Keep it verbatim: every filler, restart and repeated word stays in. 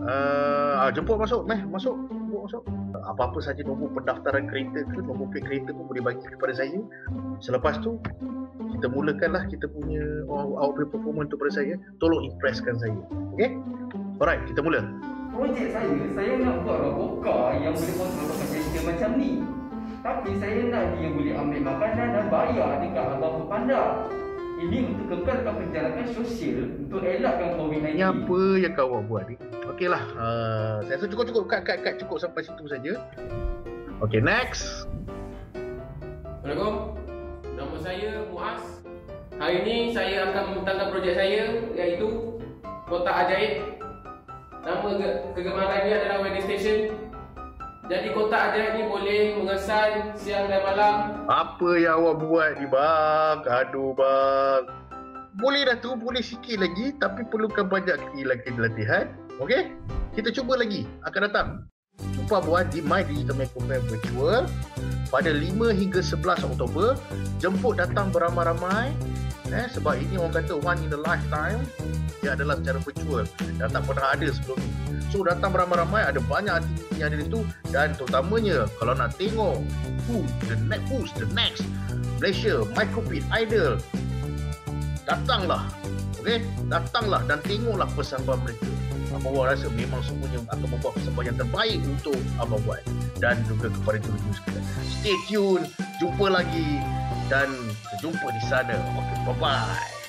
Uh, jemput masuk, meh, masuk, jemput masuk. Apa-apa saja nombor pendaftaran kereta ke, nombor plate kereta pun boleh bagi kepada saya. Selepas tu, kita mulakanlah kita punya our performance tu pada saya. Tolong impresskan saya. Okay? Alright, kita mula. Projek saya, saya nak buat roboka yang boleh kontrol kereta macam ni. Tapi saya nak dia boleh ambil makanan dan bayar dekat abang panda. Ini untuk kekalkan perjalanan sosial untuk elakkan COVID sembilan belas. Ini apa yang kau buat ni? Okeylah, uh, saya rasa cukup-cukup, kat-kat cukup sampai situ saja. Okay, next. Assalamualaikum. Nama saya Muaz. Hari ini saya akan membentangkan projek saya, iaitu Kotak Ajaib. Nama kegemarannya adalah wedding station. Jadi kotak ajaib ni boleh mengesan siang dan malam. Apa yang awak buat ni bang? Aduh bang. Boleh dah tu, boleh sikit lagi, tapi perlukan banyak lagi latihan. Okey? Kita cuba lagi, akan datang. Cuba buat di My Digital Makeover Virtual pada lima hingga sebelas Oktober. Jemput datang beramai-ramai. Eh, sebab ini orang kata one in a lifetime. Dia adalah secara virtual dan tak pernah ada sebelum ni. So datang beramai-ramai, ada banyak aktiviti yang ada di situ. Dan terutamanya kalau nak tengok who the next, who's the next Malaysia Micropit Idol, datanglah. Okay? Datanglah dan tengoklah persembahan mereka. Abang Wan rasa memang semuanya akan membuat persembahan yang terbaik untuk Abang Wan dan juga kepada juru-juru sekalian. Stay tune, jumpa lagi dan jumpa di sana. Okay, bye-bye.